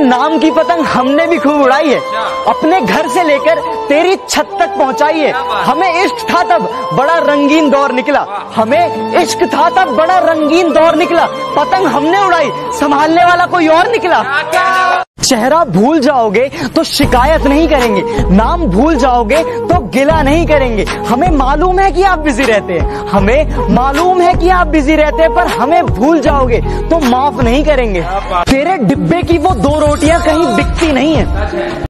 नाम की पतंग हमने भी खूब उड़ाई है, अपने घर से लेकर तेरी छत तक पहुंचाई है। हमें इश्क था तब बड़ा रंगीन दौर निकला, हमें इश्क था तब बड़ा रंगीन दौर निकला। पतंग हमने उड़ाई, संभालने वाला कोई और निकला। चेहरा भूल जाओगे तो शिकायत नहीं करेंगे, नाम भूल जाओगे तो गिला नहीं करेंगे। हमें मालूम है कि आप बिजी रहते हैं, हमें मालूम है कि आप बिजी रहते हैं, पर हमें भूल जाओगे तो माफ नहीं करेंगे। तेरे डिब्बे की वो 2 रोटियां कहीं बिकती नहीं है।